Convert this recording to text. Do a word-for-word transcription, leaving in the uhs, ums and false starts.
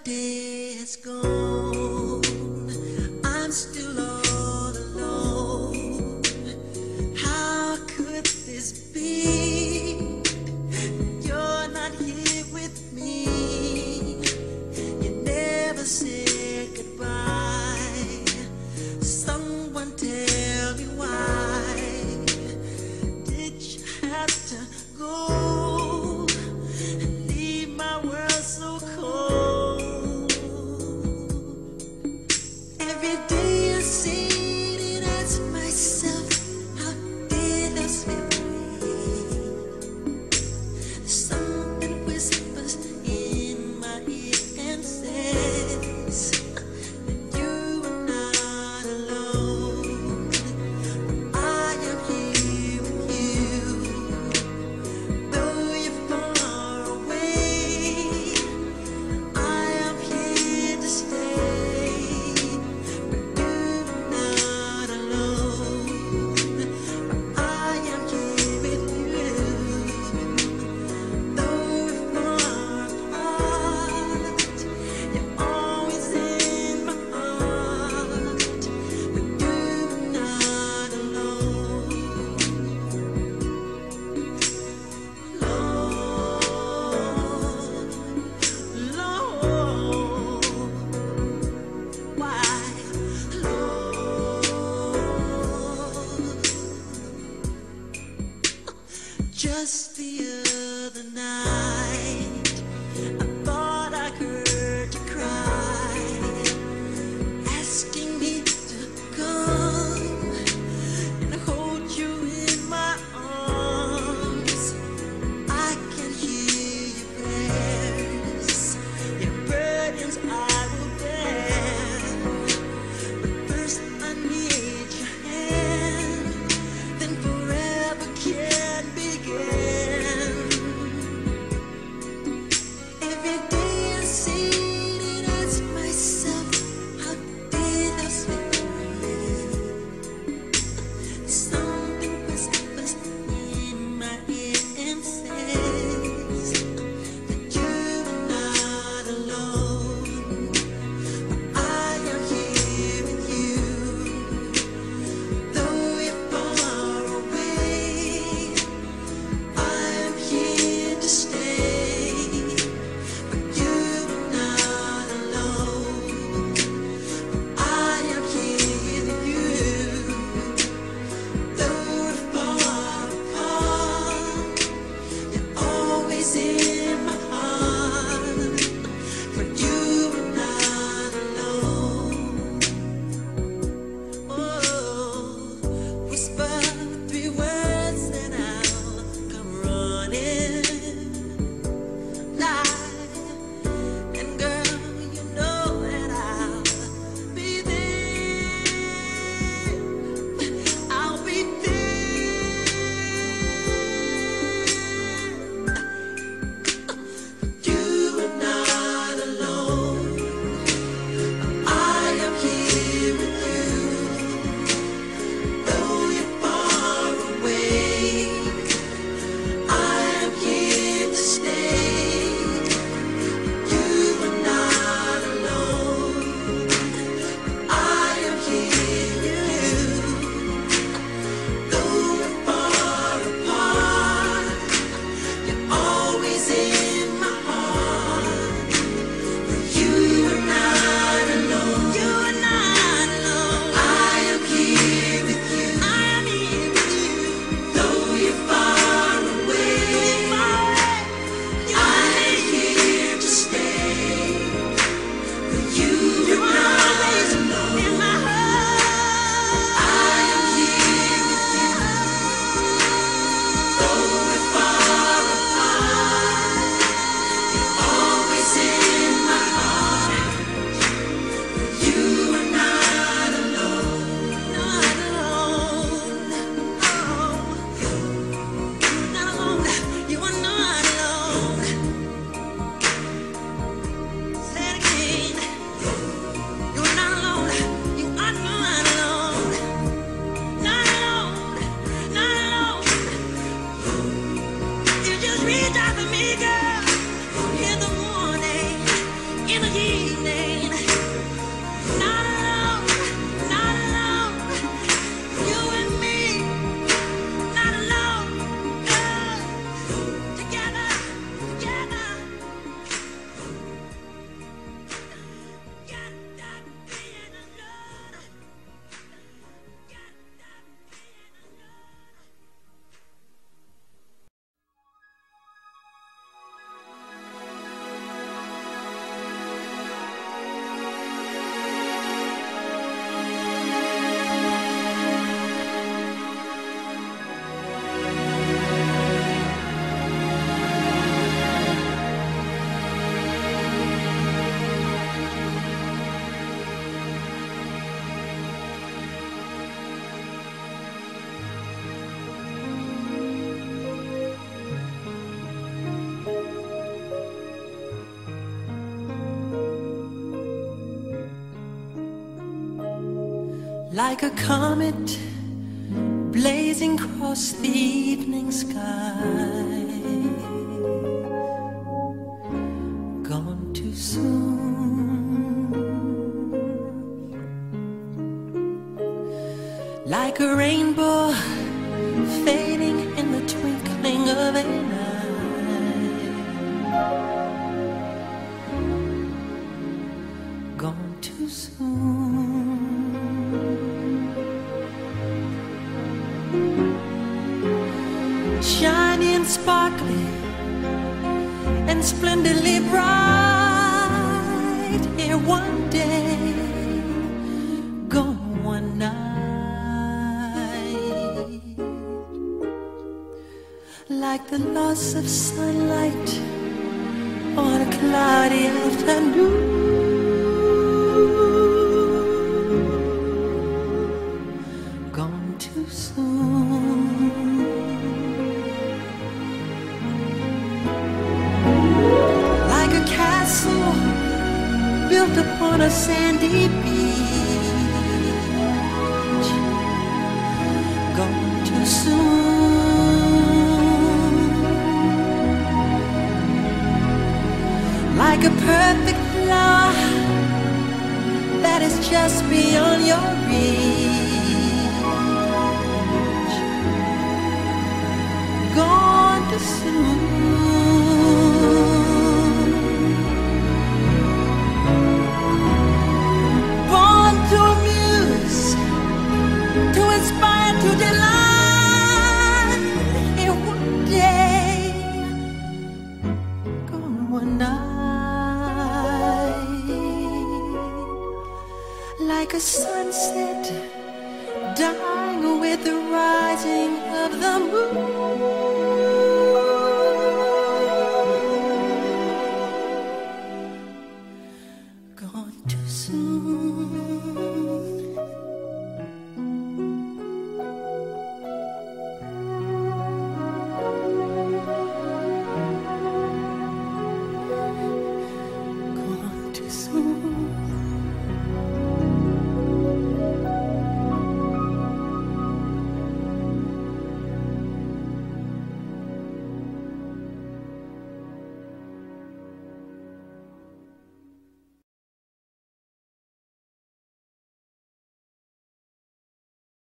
day has gone, I'm still all alone. How could this be? You're not here with me. You never said goodbye. Someone tell me why did you have to go and leave my world so cold? Every day I sit and ask myself, how did I slip away? Something whispers in my ear and says that you are not alone. I am here with you, though you're far away. I am here to stay, but you're not alone. I am here with you, though we're far apart. You're always in my heart, but you're not alone. Lord, Lord, why, Lord? Just the other night, I thought I heard you cry, asking me to come and hold you in my arms. I can hear your prayers, your burdens I will bear. But first I need your hand, then forever can begin. like a comet blazing across the evening sky, gone too soon, like a rainbow fading in the twinkling of an eye, gone too soon. Shiny and sparkly and splendidly bright, here one day, gone one night, like the loss of sunlight on a cloudy afternoon, gone too soon. Built upon a sandy beach, gone too soon. Like a perfect flower that is just beyond your reach, gone too soon. To delight in one day, gone one night, like a sunset dying with the rising of the moon.